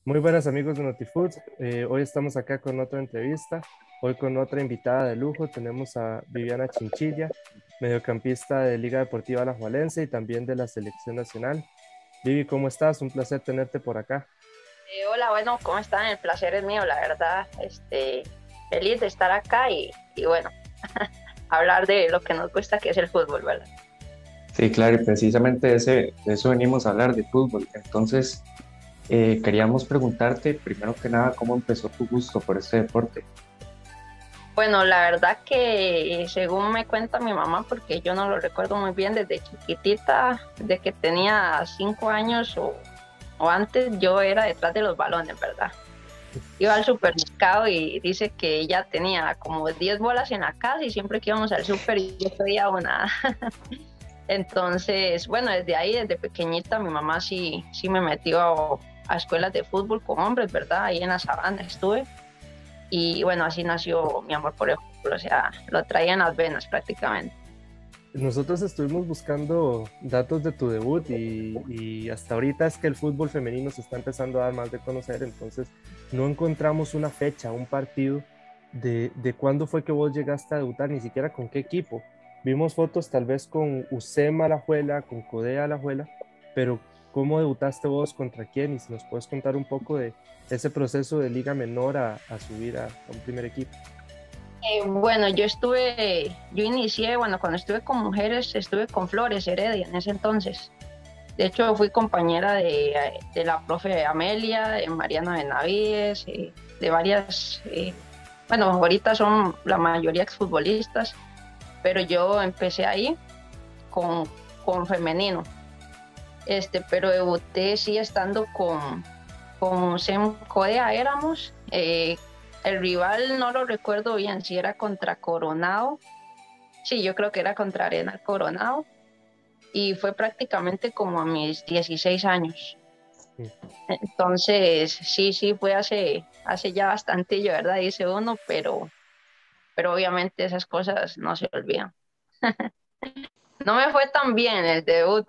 Muy buenas amigos de Notifood. Hoy estamos acá con otra entrevista. Hoy con otra invitada de lujo. Tenemos a Viviana Chinchilla, mediocampista de Liga Deportiva Alajuelense y también de la Selección Nacional. Vivi, ¿cómo estás? Un placer tenerte por acá. Hola, bueno, ¿cómo están? El placer es mío, la verdad. Feliz de estar acá y bueno, hablar de lo que nos gusta, que es el fútbol, ¿verdad? Sí, claro, y precisamente de eso venimos a hablar, de fútbol. Entonces, queríamos preguntarte, primero que nada, ¿cómo empezó tu gusto por este deporte? Bueno, la verdad que según me cuenta mi mamá, porque yo no lo recuerdo muy bien, desde chiquitita, de que tenía 5 años o antes, yo era detrás de los balones, ¿verdad? Iba al supermercado y dice que ella tenía como 10 bolas en la casa y siempre que íbamos al super yo pedía una. Entonces, bueno, desde ahí, desde pequeñita, mi mamá sí me metió a escuelas de fútbol con hombres, ¿verdad? Ahí en la sabana estuve. Y bueno, así nació mi amor por el fútbol, o sea, lo traía en las venas prácticamente. Nosotros estuvimos buscando datos de tu debut y hasta ahorita es que el fútbol femenino se está empezando a dar más de conocer, entonces no encontramos una fecha, un partido de cuándo fue que vos llegaste a debutar, ni siquiera con qué equipo. Vimos fotos tal vez con UCEM Alajuela, con CODEA Alajuela, pero ¿cómo debutaste vos contra quién? Y si nos puedes contar un poco de ese proceso de liga menor a subir a un primer equipo. Bueno, yo inicié, bueno, cuando estuve con mujeres, estuve con Flores Heredia en ese entonces. De hecho, fui compañera de la profe Amelia, de Mariana Benavides, de varias, bueno, ahorita son la mayoría exfutbolistas, pero yo empecé ahí con, con femenino. Pero debuté sí estando con Sem Codea éramos. El rival no lo recuerdo bien, si era contra Coronado. Sí, yo creo que era contra Arena Coronado. Y fue prácticamente como a mis 16 años. Entonces, sí, fue hace ya bastante, yo, ¿verdad? Dice uno, pero obviamente esas cosas no se olvidan. No me fue tan bien el debut,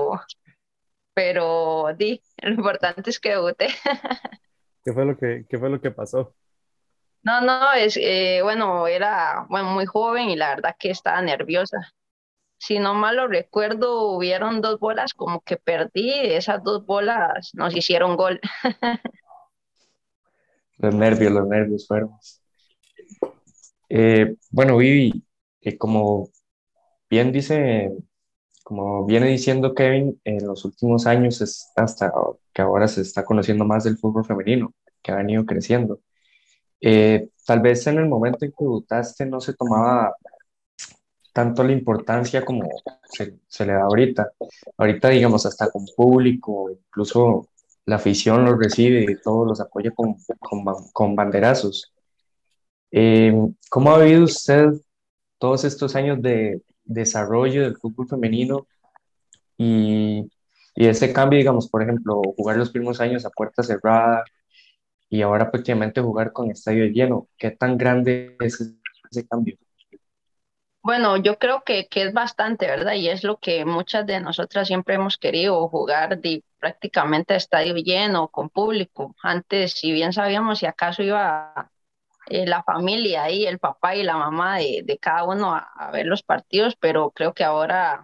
pero lo importante es que debuté. ¿Qué fue lo que pasó? No, no, bueno, era bueno, muy joven y la verdad que estaba nerviosa. Si no mal lo recuerdo, hubieron dos bolas como que perdí, esas dos bolas nos hicieron gol. Los nervios fueron. Bueno, Vivi, como bien dice, como viene diciendo Kevin, en los últimos años, hasta que ahora se está conociendo más del fútbol femenino, que ha venido creciendo. Tal vez en el momento en que debutaste no se tomaba tanto la importancia como se le da ahorita. Ahorita, digamos, hasta con público, incluso la afición los recibe y todos los apoya con banderazos. Eh, ¿Cómo ha vivido usted todos estos años de desarrollo del fútbol femenino y, y ese cambio, digamos, por ejemplo, jugar los primeros años a puerta cerrada y ahora prácticamente jugar con estadio lleno? ¿Qué tan grande es ese cambio? Bueno, yo creo que es bastante, ¿verdad? Y es lo que muchas de nosotras siempre hemos querido, jugar prácticamente a estadio lleno, con público. Antes, si bien sabíamos si acaso iba la familia ahí, el papá y la mamá de cada uno a ver los partidos, pero creo que ahora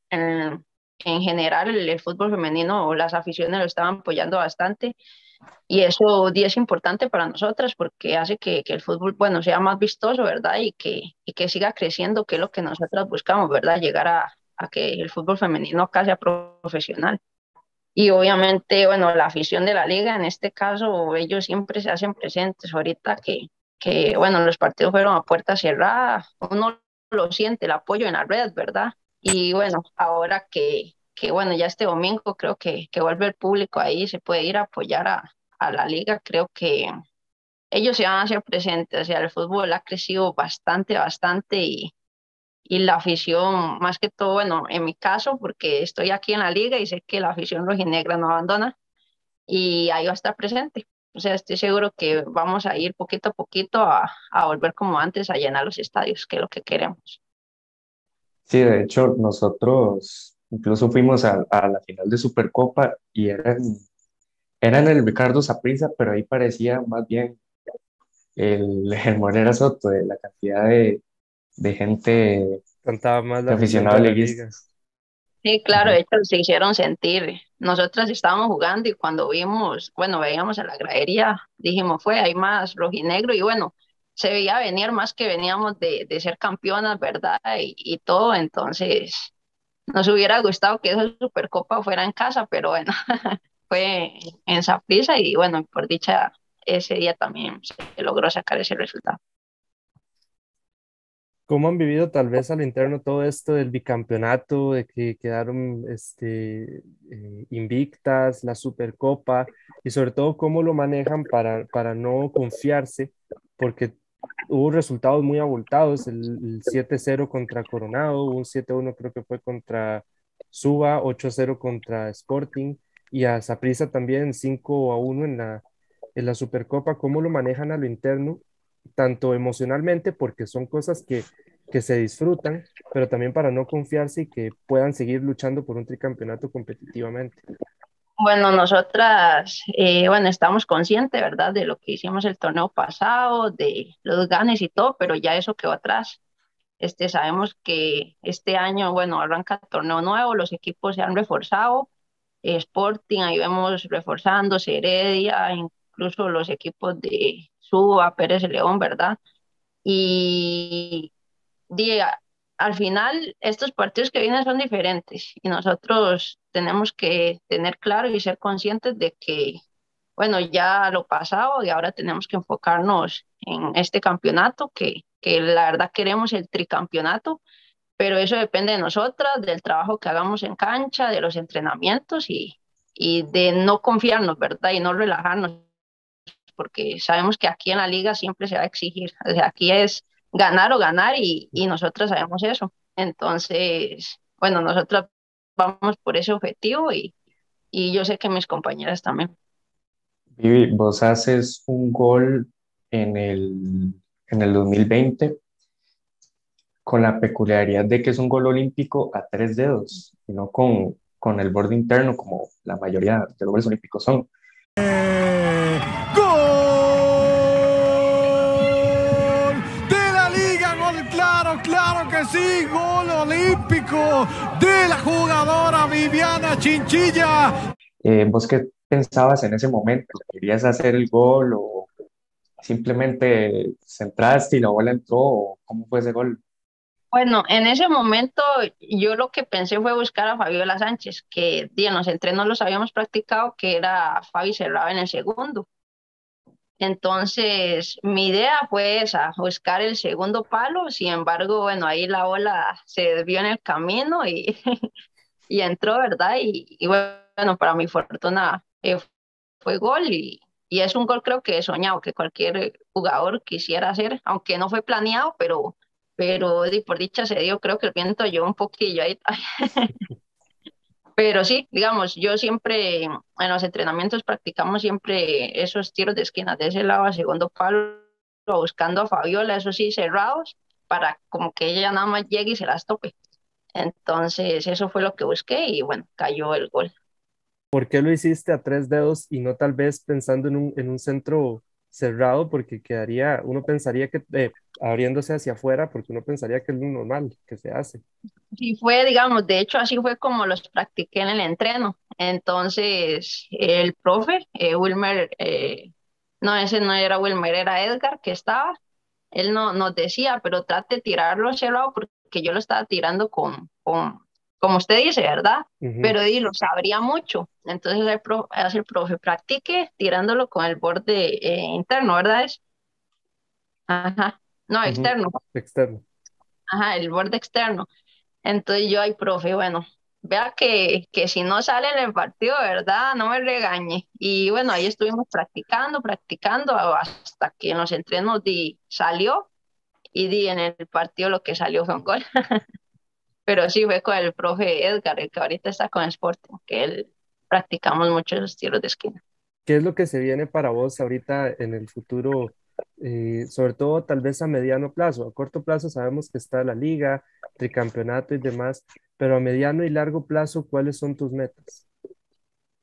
en general el fútbol femenino o las aficiones lo estaban apoyando bastante y eso es importante para nosotras porque hace que el fútbol, bueno, sea más vistoso, ¿verdad? Y que siga creciendo, que es lo que nosotras buscamos, ¿verdad? Llegar a que el fútbol femenino acá sea profesional. Y obviamente, bueno, la afición de la liga, en este caso, ellos siempre se hacen presentes. Ahorita bueno, los partidos fueron a puerta cerrada, uno lo siente, el apoyo en la red, ¿verdad? Y bueno, ahora bueno, ya este domingo creo que vuelve el público ahí, se puede ir a apoyar a la liga, creo que ellos se van a hacer presentes, o sea, el fútbol ha crecido bastante y la afición, más que todo, bueno, en mi caso, porque estoy aquí en la liga y sé que la afición rojinegra no abandona y ahí va a estar presente. O sea, estoy seguro que vamos a ir poquito a poquito a volver como antes a llenar los estadios, que es lo que queremos. Sí, de hecho, nosotros incluso fuimos a la final de Supercopa y era Era en el Ricardo Saprissa, pero ahí parecía más bien el Morera Soto, de la cantidad de gente, Contaba más la de afición aficionados de la liga. liguistas. Sí, claro, de Ujú. hecho se hicieron sentir. Nosotras estábamos jugando y cuando vimos, bueno, veíamos a la gradería, dijimos, hay más rojinegro y bueno, se veía venir más que veníamos de ser campeonas, ¿verdad? Y todo, entonces nos hubiera gustado que esa Supercopa fuera en casa, pero bueno, fue en Saprissa y bueno, por dicha ese día también se logró sacar ese resultado. ¿Cómo han vivido tal vez a lo interno todo esto del bicampeonato, de que quedaron invictas, la Supercopa y sobre todo cómo lo manejan para no confiarse? Porque hubo resultados muy abultados, el 7-0 contra Coronado, un 7-1 creo que fue contra Suba, 8-0 contra Sporting y a Saprissa también 5-1 en la Supercopa. ¿Cómo lo manejan a lo interno? Tanto emocionalmente, porque son cosas que se disfrutan, pero también para no confiarse y que puedan seguir luchando por un tricampeonato competitivamente. Bueno, nosotras, bueno, estamos conscientes, ¿verdad?, de lo que hicimos el torneo pasado, de los ganes y todo, pero ya eso quedó atrás. Sabemos que este año, bueno, arranca torneo nuevo, los equipos se han reforzado, Sporting, ahí vemos reforzándose, Heredia, incluso los equipos de Suba, Pérez de León, ¿verdad? Y di- a- al final estos partidos que vienen son diferentes y nosotros tenemos que tener claro y ser conscientes de que, bueno, ya lo pasado y ahora tenemos que enfocarnos en este campeonato, que la verdad queremos el tricampeonato, pero eso depende de nosotras, del trabajo que hagamos en cancha, de los entrenamientos y de no confiarnos, ¿verdad? Y no relajarnos porque sabemos que aquí en la liga siempre se va a exigir. O sea, aquí es ganar o ganar y nosotros sabemos eso. Entonces, bueno, nosotros vamos por ese objetivo y yo sé que mis compañeras también. Vivi, vos haces un gol en en el 2020 con la peculiaridad de que es un gol olímpico a tres dedos y no con el borde interno como la mayoría de los goles olímpicos son. ¡Gol de la Liga! ¡Gol! Claro, claro que sí, gol olímpico de la jugadora Viviana Chinchilla. ¿Vos qué pensabas en ese momento? ¿Querías hacer el gol o simplemente centraste y la bola entró o cómo fue ese gol? Bueno, en ese momento yo lo que pensé fue buscar a Fabiola Sánchez, que en los entrenos los habíamos practicado, que era Fabi Cerrado en el segundo. Entonces, mi idea fue esa, buscar el segundo palo. Sin embargo, bueno, ahí la bola se desvió en el camino y, y entró, ¿verdad? Y bueno, para mi fortuna fue gol y es un gol creo que he soñado, que cualquier jugador quisiera hacer, aunque no fue planeado, pero por dicha se dio, creo que el viento llevó un poquillo ahí. Pero sí, digamos, yo siempre en los entrenamientos practicamos siempre esos tiros de esquina de ese lado a segundo palo, buscando a Fabiola, eso sí, cerrados, para como que ella nada más llegue y se las tope. Entonces, eso fue lo que busqué y bueno, cayó el gol. ¿Por qué lo hiciste a tres dedos y no tal vez pensando en un centro cerrado? Porque quedaría, uno pensaría que abriéndose hacia afuera, porque uno pensaría que es lo normal que se hace. Sí fue, digamos, de hecho así fue como los practiqué en el entreno. Entonces, el profe, Wilmer, no, ese no era Wilmer, era Edgar que estaba. Él no, nos decía, pero trate de tirarlo hacia el lado porque yo lo estaba tirando como usted dice, ¿verdad? Ujú. Pero lo sabría mucho. Entonces hace el profe, practique tirándolo con el borde interno, ¿verdad? Ajá, no, Ujú. externo, Externo. ajá, el borde externo. Entonces yo, ay, profe, bueno, vea que si no sale en el partido, ¿verdad? No me regañe. Y bueno, ahí estuvimos practicando, practicando hasta que en los entrenos salió y en el partido lo que salió fue un gol. Pero sí fue con el profe Edgar, el que ahorita está con Sporting, que él practicamos mucho esos tiros de esquina. ¿Qué es lo que se viene para vos ahorita en el futuro, sobre todo tal vez a mediano plazo? A corto plazo sabemos que está la liga, tricampeonato y demás, pero a mediano y largo plazo, ¿cuáles son tus metas?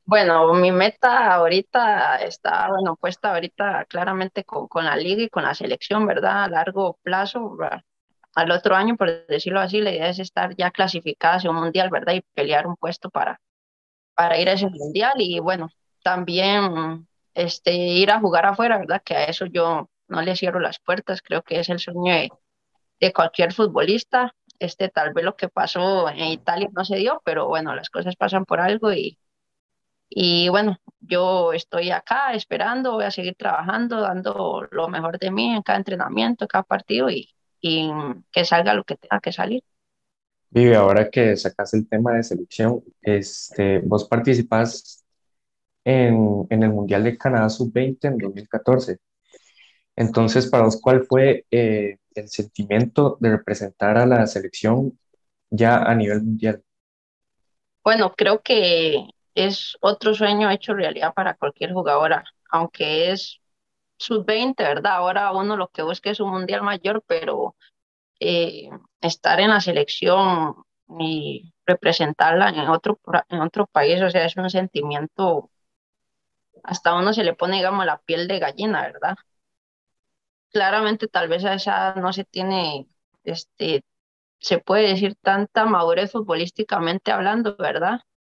Bueno, mi meta ahorita está, bueno, puesta ahorita claramente con la liga y con la selección, ¿verdad? A largo plazo, al otro año, por decirlo así, la idea es estar ya clasificada hacia un mundial, ¿verdad? Y pelear un puesto para ir a ese mundial y bueno, también ir a jugar afuera, ¿verdad? Que a eso yo no le cierro las puertas, creo que es el sueño de cualquier futbolista. Tal vez lo que pasó en Italia no se dio, pero bueno, las cosas pasan por algo y bueno, yo estoy acá esperando, voy a seguir trabajando, dando lo mejor de mí en cada entrenamiento, en cada partido y que salga lo que tenga que salir. Vivi, ahora que sacas el tema de selección, vos participás en el Mundial de Canadá Sub-20 en 2014. Entonces, para vos, ¿cuál fue el sentimiento de representar a la selección ya a nivel mundial? Bueno, creo que es otro sueño hecho realidad para cualquier jugadora, aunque es sub-20, ¿verdad? Ahora uno lo que busca es un mundial mayor, pero eh, estar en la selección y representarla en otro país, o sea, es un sentimiento, hasta a uno se le pone, digamos, la piel de gallina, ¿verdad? Claramente, tal vez a esa no se tiene, este, se puede decir tanta madurez futbolísticamente hablando, ¿verdad?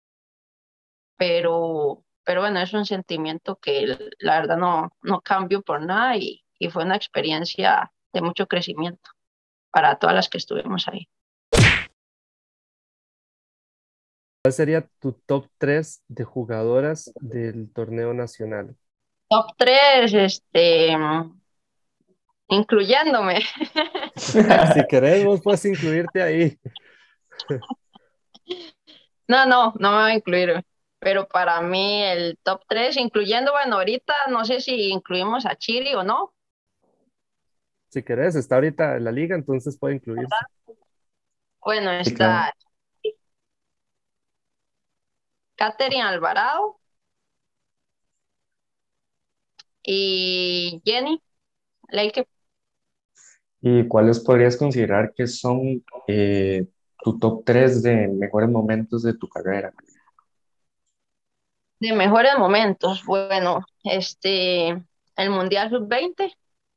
Pero bueno, es un sentimiento que la verdad no cambio por nada y fue una experiencia de mucho crecimiento para todas las que estuvimos ahí. ¿Cuál sería tu top 3 de jugadoras del torneo nacional? Top 3 incluyéndome. Si querés, vos puedes incluirte ahí. No me voy a incluir, pero para mí el top 3 incluyendo, bueno, ahorita no sé si incluimos a Chile o no. Si querés, está ahorita en la liga, entonces puede incluirse. Bueno, Sí, claro. está Katherine Alvarado y Jenny Leike. ¿Y cuáles podrías considerar que son tu top 3 de mejores momentos de tu carrera? De mejores momentos, bueno, el Mundial Sub-20,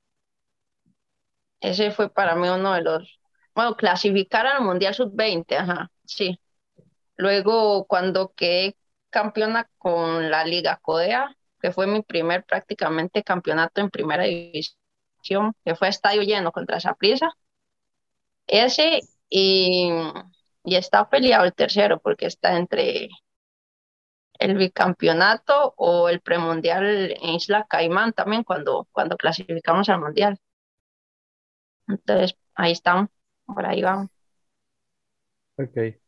ese fue para mí uno de los, bueno, clasificar al Mundial Sub-20, ajá, sí. Luego, cuando quedé campeona con la Liga Codea, que fue mi primer prácticamente campeonato en primera división, que fue a estadio lleno contra Saprissa, ese y, y está peleado el tercero, porque está entre el bicampeonato o el premundial en Isla Caimán también cuando clasificamos al mundial. Entonces, ahí estamos, por ahí vamos. Ok.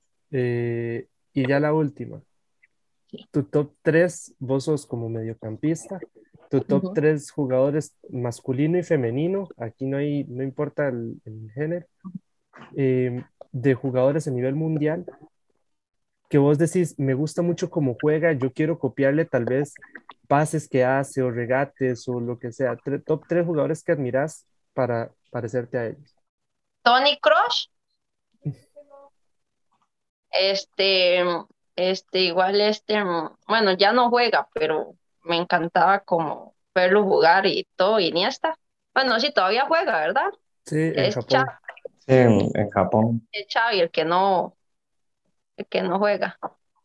Y ya la última. Tu top 3 vos sos como mediocampista. Tu top Ujú. 3 jugadores masculino y femenino. Aquí no importa el género. De jugadores a nivel mundial. Que vos decís, me gusta mucho cómo juega, yo quiero copiarle tal vez pases que hace o regates o lo que sea. Top 3 jugadores que admiras para parecerte a ellos. Tony Cross, este, igual bueno, ya no juega, pero me encantaba como verlo jugar y todo, Iniesta. Bueno, sí, todavía juega, ¿verdad? Sí, en Es Xavi, Japón. Sí, en Japón. es Xavi el que no juega.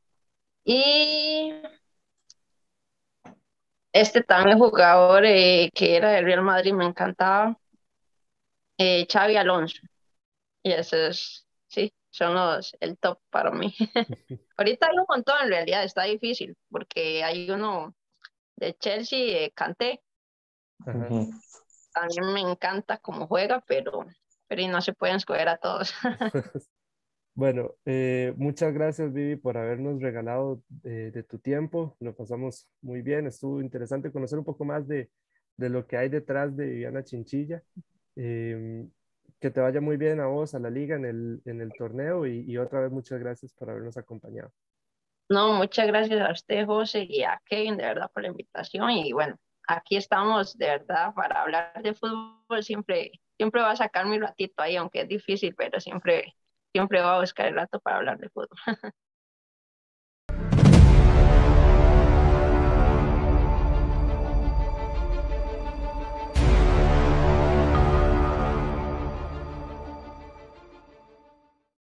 Y también jugador que era del Real Madrid, me encantaba, Xavi Alonso. Y eso es, sí, son el top para mí. Ahorita hay un montón, en realidad está difícil, porque hay uno de Chelsea, Kanté, Ajá. Ujú. también me encanta cómo juega, pero y no se pueden escoger a todos. Bueno, muchas gracias, Vivi, por habernos regalado de tu tiempo. Lo pasamos muy bien. Estuvo interesante conocer un poco más de lo que hay detrás de Viviana Chinchilla. Em, que te vaya muy bien a vos, a la liga en el torneo y otra vez muchas gracias por habernos acompañado. No, muchas gracias a usted, José, y a Kevin, de verdad, por la invitación. Y bueno, aquí estamos, de verdad, para hablar de fútbol. Siempre va a sacar mi ratito ahí, aunque es difícil, pero siempre va a buscar el rato para hablar de fútbol.